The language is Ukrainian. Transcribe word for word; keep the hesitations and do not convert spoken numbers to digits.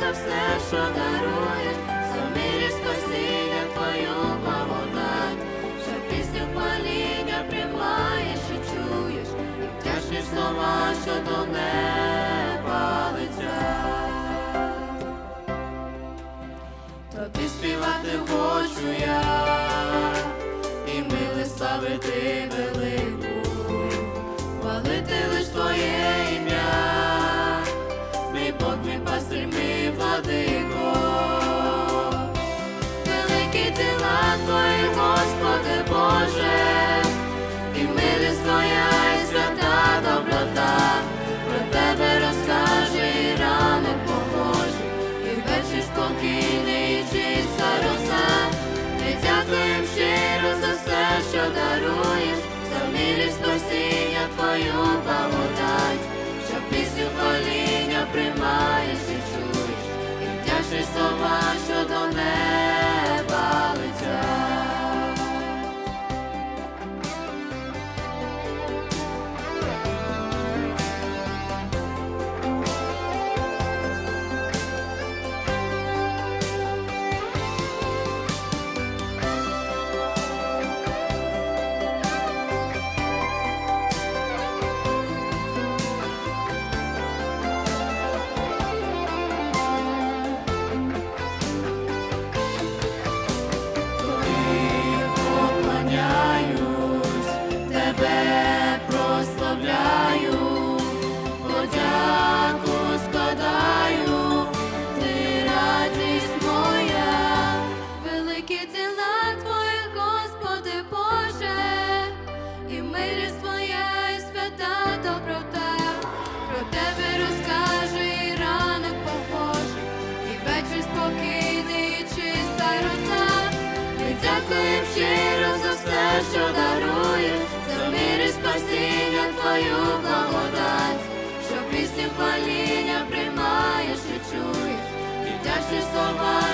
за все, що даруєш, за мир і спасіння твою благодать, що пісню хваління приймаєш і чуєш, і вдячні слова, що до неба летять. Тобі співати хочу я, і милість славити велику, хвалити лиш Твоє ім'я, мій Бог, мій пастир, мій владико. Великі діла Твої, Господи Боже, і милість Твоя, і свята доброта, про Тебе розкаже і ранок похожий, і вечір спокійний, і чиста роса. Ми дякуєм щиро за все, що даруєш, за мир і спасіння Твою благодать, що пісню хваління приймаєш і чуєш, і вдячні слова, що до неба летять. Тебе прославляю, подяку складаю, Ти радість моя. Великі діла Твої, Господи Боже, і милість Твоя, і свята доброта, про Тебе розкаже і ранок похожий, і вечір спокійний, і чиста роса. Ми дякуєм щиро за все, що даруєш, за мир і спасіння Твою благодать, що пісню хваління приймаєш і чуєш, і вдячні слова,